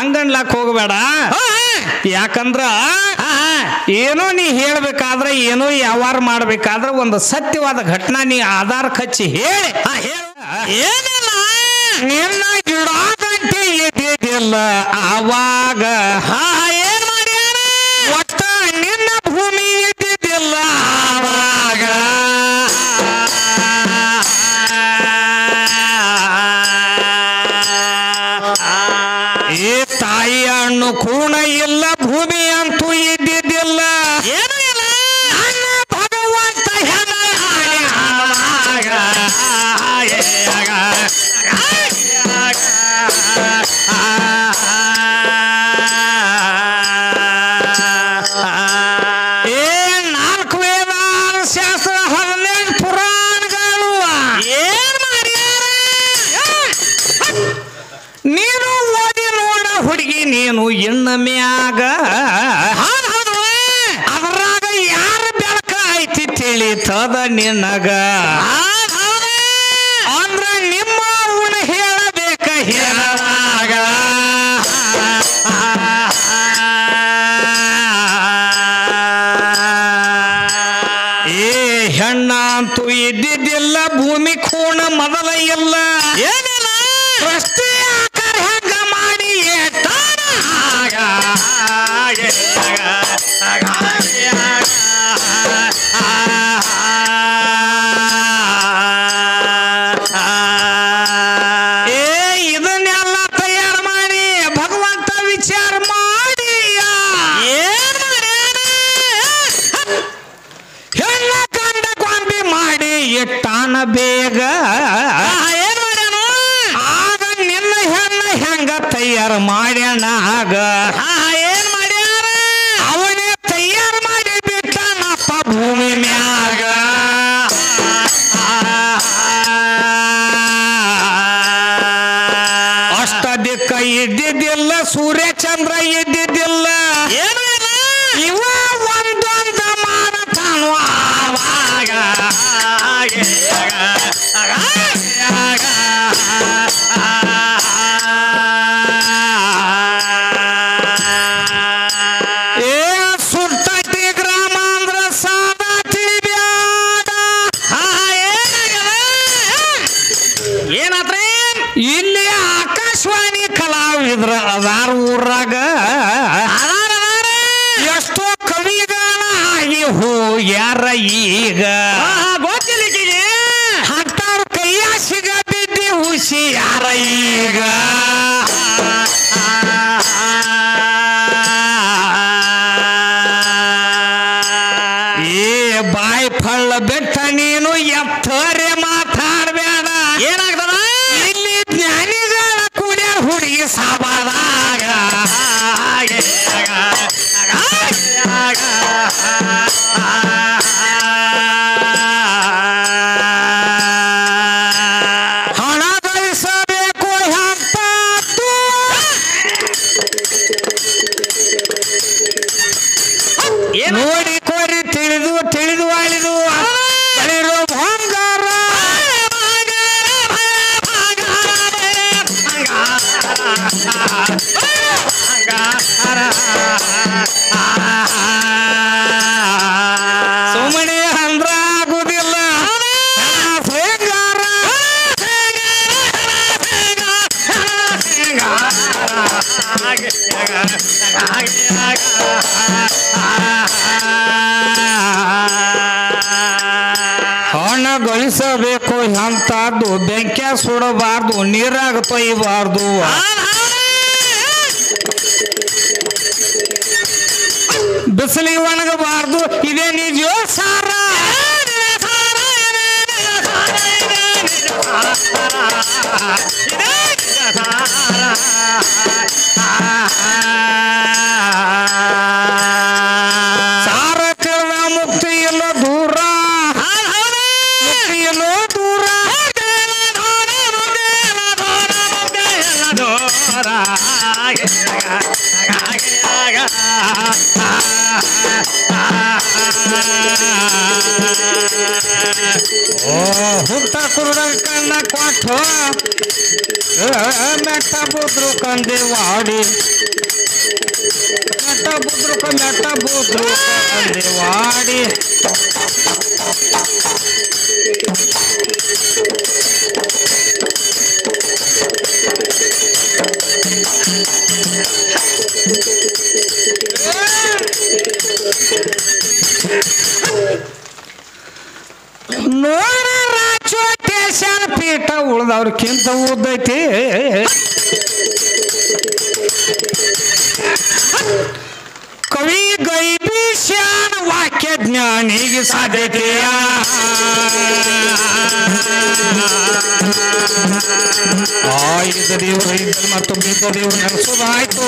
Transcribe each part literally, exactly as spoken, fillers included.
ಹಂಗನ್ಲಾಕ್ ಹೋಗಬೇಡ. ಯಾಕಂದ್ರ ಏನೋ ನೀ ಹೇಳ್ಬೇಕಾದ್ರೆ ಏನೋ ವ್ಯವಹಾರ ಮಾಡ್ಬೇಕಾದ್ರೆ ಒಂದು ಸತ್ಯವಾದ ಘಟನಾ ನೀ ಆಧಾರ ಕಚ್ಚಿ ಹೇಳಿ ಏನಿಲ್ಲ ನಿನ್ನ ಗಿಡದಂತೆ ಎದ್ದಿದ್ದಿಲ್ಲ ಆವಾಗ ಏನ್ ಮಾಡ್ಯಾರ ಒಟ್ಟ ನಿನ್ನ ಭೂಮಿ ಎದ್ದಿದ್ದಿಲ್ಲ ಆವಾಗ ಈ ತಾಯಿ ಹಣ್ಣು ಕೂಣ ಇಲ್ಲ ಭೂಮಿ ಅಂತೂ ಇದ್ದಿದ್ದಿಲ್ಲ. ಏನು ಇಲ್ಲ ನನ್ನ ಭಗವಂತ ಏ ನಾಲ್ಕು ವೇದ ಶಾಸ್ತ್ರ ಹದಿನೆಂಟು ಪುರಾಣಗಳು ಏನ್ ಮಾಡ್ಯಾರ ನೀನು ಓದಿ ನೋಡ ಹುಡುಗಿ ನೀನು ಇನ್ನ ಮ್ಯಾಗ ಅದ್ರಾಗ ಯಾರ ಬೆಳಕ ಐತಿ ತಿಳಿತದ ನಿನಗ ಅಂದ್ರ ನಿಮ್ಮ ಅವನ ಹೇಳಬೇಕ ಹೇಳವಾಗ ಏ ಹೆಣ್ಣ ಅಂತೂ ಇದ್ದಿದ್ದಿಲ್ಲ ಭೂಮಿ ಕೋಣ ಮೊದಲ ಇಲ್ಲ. ಏನಿಲ್ಲ ಪ್ರಶ್ನೆ ಆಕಾರ ಹೆಂಗ ಮಾಡಿ ಏಟಾನ ಏ ಇದನ್ನೆಲ್ಲ ತಯಾರು ಮಾಡಿ ಭಗವಂತ ವಿಚಾರ ಮಾಡಿ ಏನ್ ಮಾಡ್ಯಾರ ಹೆಣ್ಣ ಕಂಡ ಕೊಂಬಿ ಮಾಡಿ ಇಟ್ಟಾನ ಬೇಗ. ಏನ್ ಮಾಡ್ಯಾನು ಆಗ ನಿನ್ನ ಹೆಣ್ಣ ಹೆಂಗ ತಯಾರು ಮಾಡ್ಯಾನ ಆಗ ಏನ್ ಮಾಡ್ಯಾರ ಅವನೇ ತಯಾರು ಮಾಡಿ ಬಿಟ್ಟನಪ್ಪ ಭೂಮಿ ಮ್ಯಾಗ. ಅಷ್ಟ ದಿಕ್ಕ ಇದ್ದಿದ್ದಿಲ್ಲ ಸೂರ್ಯಚಂದ್ರ ಇದ್ದಿದ್ದಿಲ್ಲ. ಏನು ಇಲ್ಲ ಇವ ಒಂದೊಂದ ಮಾಡತಾನು ಆವಾಗ ಏ ಸುಟ್ಟತಿ ಗ್ರಾಮ ಅಂದ್ರ ಸಾದ ತಿಳಿಬ್ಯಾಡ. ಏನಾತ್ರಿ ಇಲ್ಲಿ ಆಕಾಶವಾಣಿ ಕಲಾವಿದ್ರ ಅದಾರ ಊರಾಗ ಎಷ್ಟೋ ಕವಿಗಳ ಆಗಿ ಹೋಗ್ಯಾರ ಈಗ. ಗೊತ್ತಿಲ್ಲಿಗೆ ಹತ್ತಾರು ಕೈಯ ಸಿಗ ಬಿದ್ದಿ ಹುಸಿ ಯಾರ ಈಗ. ಏ ಬಾಯಿ ಫಳ್ಳ ಬೆಟ್ಟ ನೀನು ಎತ್ತರೆ ಮಾತಾಡ್ಬೇಡ. ಏನಾಗ್ತದ ಇಲ್ಲಿ ಜ್ಞಾನಿಗಳ ಕೂಡೆ ಹುಡುಗಿ ಸಾಬಾದಾಗ ಹಣ ಗಳಿಸಬೇಕು ಅಂತ ನೋಡಿ ಕೋರಿ ತಿಳಿದು ತಿಳಿದು ಅಳಿದು ಬಳಿರೋ ಬಂಗಾರ ಸುಮ್ಮನೆ ಅಂದ್ರ ಆಗುದಿಲ್ಲ ಬಂಗಾರ ಹಣ ಗಳಿಸಬೇಕು ಅಂತದ್ದು ಬೆಂಕ್ಯ ಸುಡಬಾರ್ದು ನೀರಾಗ ತೊಯ್ಯಬಾರ್ದು. ಬಿಸಿಲಿಗೆ ಒಣಗಬಾರ್ದು ಇದೇ ನಿಜ ಸಾರ. ಸಾರ ತಿಳಿದ ಮುಕ್ತಿ ಇಲ್ಲ ದೂರ ಮುಕ್ತಿ ಎಲ್ಲೋ ದೂರ ಓ ಹುಟ್ಟ ಕುರುಡ ಕಣ್ಣ ಕೊಟ್ಟು ಮೆಟ್ಟ ಬುದ್ರು ಕಂದೆ ವಾಡಿ ಮೆಟ್ಟ ಬುದ್ರು ಮೆಟ್ಟ ಬುದ್ರು ಕಂದೆ ವಾಡಿ ನೋಡ ರಾಜೋಟೇಶನ ಪೀಠ ಉಳ್ದವ್ರಕ್ಕಿಂತ ಉದ್ದೈತಿ ಕವಿ ಗೈಬೀಶ್ಯಾನ ವಾಕ್ಯ ಜ್ಞಾನಿಗೆ ಸಾಧ್ಯತೆಯ ಆಯ್ದ ದೇವರು ಇದ್ದ ಮತ್ತು ಬಿದ್ದ ದೇವರು ನಡೆಸೋದಾಯ್ತು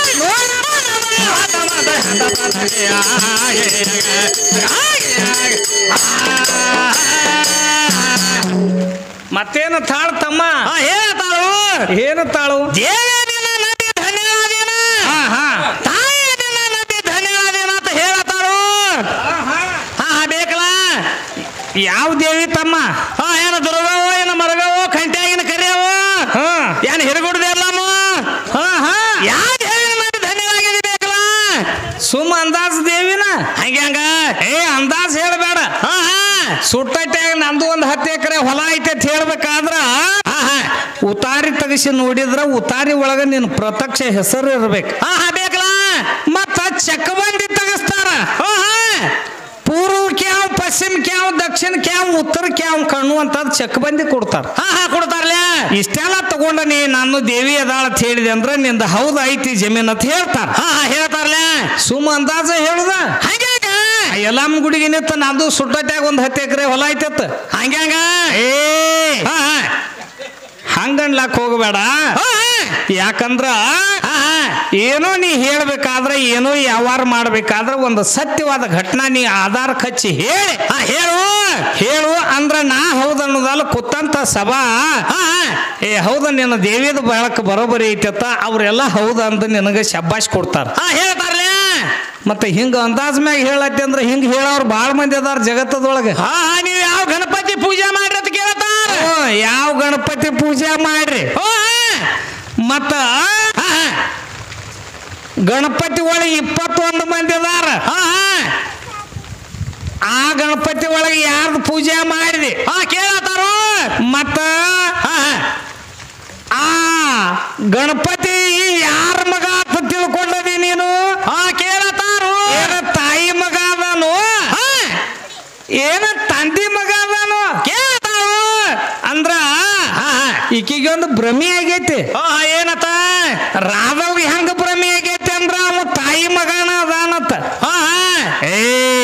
ಮತ್ತೇನು ತಾಳು ತಮ್ಮ ಏನು ತಾಳು ಏನು ತಾಳು ದೇವೇದಿನ ನದಿ ಧನ್ಯವಾದೇನ ತಾಯಿ ದಿನ ನದಿ ಧನ್ಯವಾದೇನ ಅಂತ ಹೇಳತಾಳು ಹಾ ಬೇಕಲ್ಲ ಯಾವ ದೇವಿ ತಮ್ಮ ಹಾ ಏನು ದುರ್ಗವೋ ಏನು ಮರಗವೋ ಕಂಟ್ಯಾಗಿನ ಕರಿಯವೋ ಹಾ ಏನು ಹಿರುಗುಡ್ದೆ ಅಲ್ಲಮ್ಮ ಹಾ ಹಾ ಯಾವ ದೇವಿನ ನದಿ ಧನ್ಯವಾಗಿದೆ ಬೇಕಲ್ಲ ಸುಮ್ಮ ಅಂದಾಜ್ ದೇವಿನ ಹಂಗೆ ಹಂಗ ಏ ಅಂದಾಜ್ ಹೇಳಬೇಡ ಹಾ ಹಾ ಸುಟ್ಟಟ್ಯಾಗ ನಂದು ಒಂದು ಹತ್ತು ಎಕರೆ ಹೊಲ ಐತೆ ಅಂತ ಹೇಳ್ಬೇಕಾದ್ರ ಹಾ ಹಾ ಉತಾರಿ ತೆಗಿಸಿ ನೋಡಿದ್ರ ಉತಾರಿ ಒಳಗ ನಿನ್ ಪ್ರತ್ಯಕ್ಷ ಹೆಸರು ಇರ್ಬೇಕು ಹಾ ಹಾ ಬೇಕಲ್ಲ ಮತ್ತ ಚಕ್ಕಬಂದಿ ತೆಗಿಸ್ತಾರ ಹಾ ಹಾ ಪೂರ್ವಕ್ಕೆ ಯಾವ ಪಶ್ಚಿಮಕ್ಕೆ ಯಾವ ದಕ್ಷಿಣಕ್ಕೆ ಯಾವ ಉತ್ತರಕ್ಕೆ ಯಾವ ಕಣ್ಣು ಅಂತ ಚಕ್ಕಬಂದಿ ಕೊಡ್ತಾರ ಹಾ ಹಾ ಕೊಡ್ತಾರಲ್ಲ ಇಷ್ಟೆಲ್ಲ ತಗೊಂಡ ನೀ ನಾನು ದೇವಿ ಅದಾಳ ಅಂತ ಹೇಳಿದೆ ಅಂದ್ರೆ ನಿಂದ ಹೌದು ಐತಿ ಜಮೀನ್ ಅಂತ ಹೇಳ್ತಾರ ಹಾ ಹಾ ಹೇಳ್ತಾರಲ್ಲ ಸುಮ್ಮ ಅಂದಾಜ ಹೇಳುದ ಹಂಗೆ ಎಲ್ಲಮ್ಮ ಗುಡಿಗೆ ನಿಂತ ನಂದು ಸುಟ್ಟಟ್ಯಾಗ ಒಂದ್ ಹತ್ತು ಎಕರೆ ಹೊಲ ಐತತ್ತ ಹಂಗೆ ಹಂಗ ಏ ಹಾ ಹಾ ಹಂಗನ್ಲಾಕ್ ಹೋಗಬೇಡ ಯಾಕಂದ್ರ ಏನೋ ನೀ ಹೇಳ್ಬೇಕಾದ್ರೆ ಏನೋ ವ್ಯವಹಾರ ಮಾಡ್ಬೇಕಾದ್ರೆ ಒಂದು ಸತ್ಯವಾದ ಘಟನಾ ನೀ ಆಧಾರ ಕಚ್ಚಿ ಹೇಳಿ ಹೇಳು ಹೇಳು ಅಂದ್ರ ನಾ ಹೌದನ್ನೋದಲ್ಲ ಕುತ್ತಂತ ಸಭಾ ಏ ಹೌದ ನಿನ್ನ ದೇವಿದ ಬೆಳಕು ಬರೋಬರಿ ಐತತ್ತ ಅವ್ರೆಲ್ಲ ಹೌದ ಅಂತ ನಿನಗೆ ಶಬ್ಬಾಷ್ ಕೊಡ್ತಾರ ಹಾ ಹೇಳ್ತಾರಲ್ಲ ಮತ್ತೆ ಹಿಂಗ ಅಂದಾಜ್ ಮ್ಯಾಗ ಹೇಳತ್ತೆ ಅಂದ್ರೆ ಹಿಂಗ ಹೇಳೋರು ಬಾಳ ಮಂದಿ ಅದಾರ ಜಗತ್ತದೊಳಗೆ ಹಾ ನೀವು ಯಾವ ಗಣಪತಿ ಪೂಜೆ ಮಾಡ್ರಿ ಅಂತ ಕೇಳ್ತಾರ ಯಾವ ಗಣಪತಿ ಪೂಜೆ ಮಾಡ್ರಿ ಮತ್ತ ಗಣಪತಿ ಒಳಗೆ ಇಪ್ಪತ್ತೊಂದು ಮಂದಿ ಅದಾರ ಆ ಗಣಪತಿ ಒಳಗೆ ಯಾರ್ದು ಪೂಜೆ ಮಾಡಿದೆ ಹಾ ಕೇಳತಾರು ಮತ್ತ ಆ ಗಣಪತಿ ಯಾರ ಮಗ ಅಂತ ತಿಳ್ಕೊಂಡದಿ ನೀನು ಹಾ ಕೇಳತಾರು ಏನ ತಾಯಿ ಮಗ ಅದಾನು ಏನ ತಂದಿ ಮಗ ಅದಾನು ಕೇಳ್ತಾರು ಅಂದ್ರ ಈಕಿಗೊಂದು ಭ್ರಮೆ ಆಗೈತಿ ಹಾ ಏನತ್ತ ರಾಧವ್ಗೆ ಹೆಂಗ ಭ್ರಮೆ ಆಗೈತಿ ಅಂದ್ರ ಅವ ತಾಯಿ ಮಗನ ಅದಾನತ್ತ ಹಾ ಏ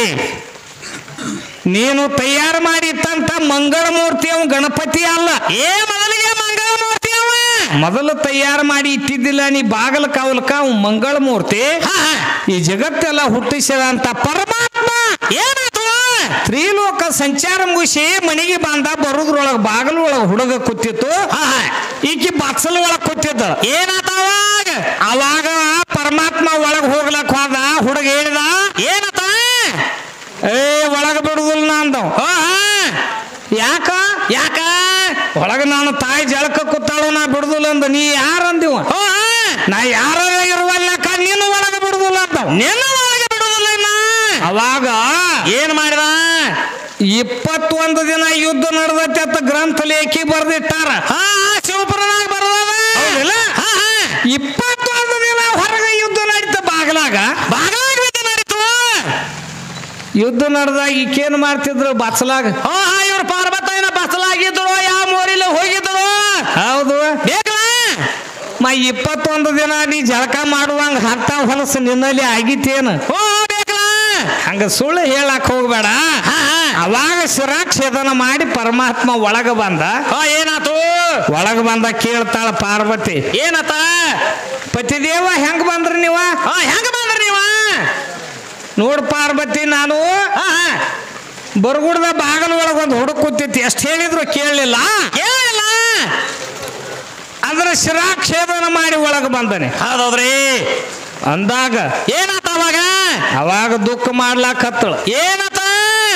ನೀನು ತಯಾರು ಮಾಡಿತ್ತಂತ ಮಂಗಳ ಮೂರ್ತಿ ಅವ ಗಣಪತಿ ಅಲ್ಲ ಏ ಮೊದಲಿಗೆ ಮಂಗಳ ಮೂರ್ತಿ ಅವ ಮೊದಲು ತಯಾರು ಮಾಡಿ ಇಟ್ಟಿದ್ದಿಲ್ಲ ನೀ ಬಾಗಲ ಕಾವಲಕ ಅವ್ ಮಂಗಳ ಮೂರ್ತಿ ಈ ಜಗತ್ತೆಲ್ಲ ಹುಟ್ಟಿಸಿದಂತ ಪರಮಾತ್ಮ ಏನಾಯ್ತು ತ್ರಿಲೋಕ ಸಂಚಾರ ಮುಗಿಸಿ ಮನೆಗೆ ಬಂದ ಬರುದ್ರೊಳಗ ಬಾಗಲ ಒಳಗ ಹುಡುಗ ಕೂತಿತ್ತು ಈಕಿ ಬಚ್ಚಲ ಒಳಗ ಕೂತಿದ್ದ ಏನಾತವಾಗ ಅವಾಗ ಪರಮಾತ್ಮ ಒಳಗ ಹೋಗ್ಲಕ್ ಹೋದ ಹುಡುಗ ಹೇಳಿದ ಏನತ್ತ ಏ ಒಳಗ ಬಿಡುದಿಲ್ಲ ಅಂದವ್ ಯಾಕ ಯಾಕ ಒಳಗ ನಾನು ತಾಯಿ ಜಳಕ ಕೂತಾಳು ನಾ ಬಿಡುದಿಲ್ಲ ಅಂದ ನೀ ಯಾರಂದಿವ ನಾ ಯಾರ ಇರುವಲ್ಲಕ ನೀನು ಒಳಗ ಬಿಡುದಿಲ್ಲ ಅಂದವ್ ನಿನ್ನ ಒಳಗೆ ಬಿಡುದಿಲ್ಲ ಇನ್ನ ಅವಾಗ ಏನ್ ಮಾಡಿದ ಇಪ್ಪತ್ತೊಂದು ದಿನ ಯುದ್ಧ ನಡೆದೈತೆ ಅಂತ ಗ್ರಂಥ ಲೇಖಿ ಬರ್ದಿಟ್ಟಾರ ಹಾ ಶಿವಪುರನಾಗ ಬರೋದ ಇಪ್ಪತ್ತೊಂದು ದಿನ ಹೊರಗೆ ಯುದ್ಧ ನಡೀತ ಬಾಗಲಾಗ ಬಾಗಲಾಗ ಯುದ್ಧ ನಡೀತು ಯುದ್ಧ ನಡೆದಾಗ ಈಕೇನ್ ಮಾಡ್ತಿದ್ರು ಬಚ್ಚಲಾಗ ಹಾ ಹಾ ಇವ್ರು ಪಾರ್ವತನ ಬಸಲಾಗಿದ್ರು ಯಾವ ಮೋರಿಲಿ ಹೋಗಿದ್ರು ಹೌದು ಬೇಕಲ್ಲ ಮ ಇಪ್ಪತ್ತೊಂದು ದಿನ ನೀ ಜಳಕ ಮಾಡುವಂಗ ಹತ್ತ ಹೊಲಸು ನಿನ್ನಲ್ಲಿ ಆಗಿತ್ತೇನು ಹೋ ಬೇಕಲ್ಲ ಹಂಗ ಸುಳ್ಳು ಹೇಳಕ್ ಹೋಗ್ಬೇಡ ಅವಾಗ ಶಿರಾಕ್ಷೇದನ ಮಾಡಿ ಪರಮಾತ್ಮ ಒಳಗ ಬಂದ ಏನಾತು ಒಳಗ ಬಂದ ಕೇಳ್ತಾಳ ಪಾರ್ವತಿ ಏನತ್ತ ಪತಿದೇವ ಹೆಂಗ ಬಂದ್ರಿ ನೀವ ಹೆಂಗ ಬಂದ್ರಿ ನೀವ ನೋಡ್ ಪಾರ್ವತಿ ನಾನು ಬರಗುಡ್ದ ಬಾಗಲ ಒಳಗ ಒಂದು ಹುಡುಗ ಕೂತಿತ್ತು ಎಷ್ಟು ಹೇಳಿದ್ರು ಕೇಳಲಿಲ್ಲ ಕೇಳಿಲ್ಲ ಅಂದ್ರೆ ಶಿರಾಕ್ಷೇದನ ಮಾಡಿ ಒಳಗ ಬಂದನೆ ಹೌದೌದ್ರಿ ಅಂದಾಗ ಏನಾತ ಅವಾಗ ಅವಾಗ ದುಃಖ ಮಾಡ್ಲಾಕ್ ಹತ್ತಳು ಏನತ್ತ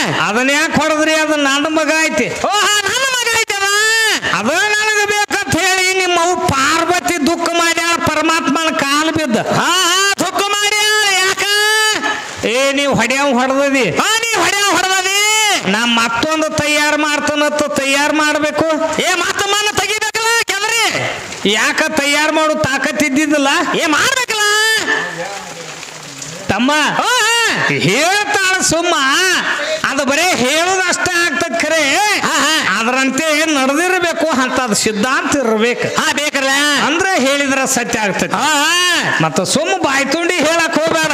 ಅದನ್ನ ಯಾಕೆ ಹೊಡೆದ್ರಿ? ಅದು ನನ್ನ ಮಗ ಐತಿ. ಓ ನನ್ನ ಮಗ ಐತದ ಅದ ನನಗೆ ಬೇಕಂತ ಹೇಳಿ ನಿಮ್ಮ ಅವು ಪಾರ್ವತಿ ದುಃಖ ಮಾಡ್ಯಾಳ ಪರಮಾತ್ಮನ ಕಾಲು ಬಿದ್ದ. ಹಾ ಹಾ ದುಃಖ ಮಾಡಿ ಯಾಕ? ಏ ನೀವು ಹೊಡ್ಯಾವ್ ಹೊಡೆದಿ, ಹಾ ನೀ ಹೊಡೆ ಹೊಡೆದಿ, ನಾ ಮತ್ತೊಂದು ತಯಾರು ಮಾಡ್ತಾನತ್ತ ತಯಾರು ಮಾಡ್ಬೇಕು. ಏ ಮತ್ತ ಮನ ತೆಗಿಬೇಕಲ್ಲ ಕೆದ್ರಿ, ಯಾಕ ತಯಾರು ಮಾಡು ತಾಕತ್ತಿದ್ದಿದ್ದಲ್ಲ? ಏ ಮಾಡ್ಬೇಕಲ್ಲ ತಮ್ಮ. ಓ ಹೇಳ್ತಾಳ ಸುಮ್ಮ, ಅದು ಬರೇ ಹೇಳುದಷ್ಟ ಆಗ್ತದ ಖರೆ, ಅದರಂತೆ ನಡೆದಿರ್ಬೇಕು ಅಂತ ಅದು ಸಿದ್ಧಾಂತ ಇರ್ಬೇಕು. ಹಾ ಬೇಕಲ್ಲ ಅಂದ್ರೆ ಹೇಳಿದ್ರ ಸತ್ಯ ಆಗ್ತದೆ. ಮತ್ತ ಸುಮ್ಮ ಬಾಯ್ತುಂಡಿ ಹೇಳಕ್ ಹೋಗ್ಬೇಡ.